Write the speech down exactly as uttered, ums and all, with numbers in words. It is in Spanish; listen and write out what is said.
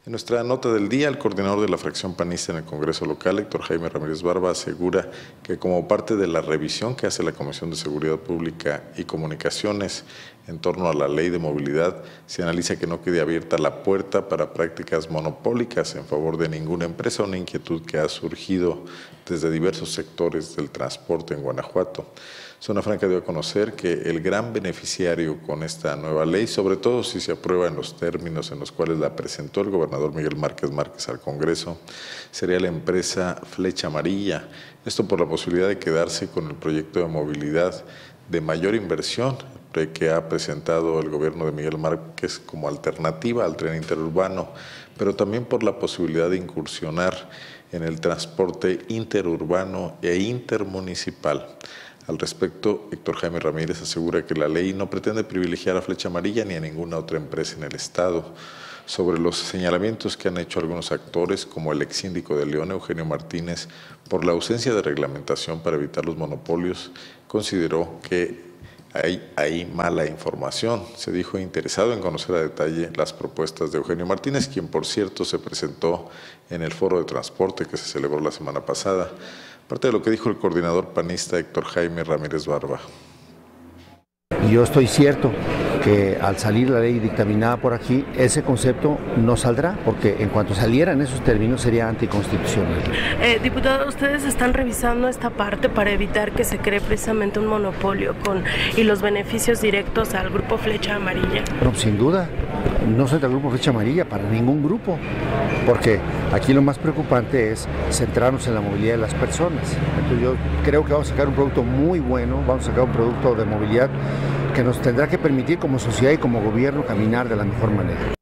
En nuestra nota del día, el coordinador de la fracción panista en el Congreso local, Héctor Jaime Ramírez Barba, asegura que como parte de la revisión que hace la Comisión de Seguridad Pública y Comunicaciones en torno a la ley de movilidad, se analiza que no quede abierta la puerta para prácticas monopólicas en favor de ninguna empresa, una inquietud que ha surgido desde diversos sectores del transporte en Guanajuato. Zona Franca dio a conocer que el gran beneficiario con esta nueva ley, sobre todo si se aprueba en los términos en los cuales la presentó el gobernador Miguel Márquez Márquez al Congreso, sería la empresa Flecha Amarilla. Esto por la posibilidad de quedarse con el proyecto de movilidad de mayor inversión que ha presentado el gobierno de Miguel Márquez como alternativa al tren interurbano, pero también por la posibilidad de incursionar en el transporte interurbano e intermunicipal. Al respecto, Héctor Jaime Ramírez asegura que la ley no pretende privilegiar a Flecha Amarilla ni a ninguna otra empresa en el Estado. Sobre los señalamientos que han hecho algunos actores, como el exsíndico de León, Eugenio Martínez, por la ausencia de reglamentación para evitar los monopolios, consideró que hay, hay mala información. Se dijo interesado en conocer a detalle las propuestas de Eugenio Martínez, quien por cierto se presentó en el foro de transporte que se celebró la semana pasada. Parte de lo que dijo el coordinador panista Héctor Jaime Ramírez Barba. Yo estoy cierto que al salir la ley dictaminada por aquí, ese concepto no saldrá, porque en cuanto saliera en esos términos sería anticonstitucional. Eh, diputado, ¿ustedes están revisando esta parte para evitar que se cree precisamente un monopolio con y los beneficios directos al grupo Flecha Amarilla? Bueno, sin duda, no soy del grupo Flecha Amarilla, para ningún grupo, porque aquí lo más preocupante es centrarnos en la movilidad de las personas. Entonces yo creo que vamos a sacar un producto muy bueno, vamos a sacar un producto de movilidad que nos tendrá que permitir como sociedad y como gobierno caminar de la mejor manera.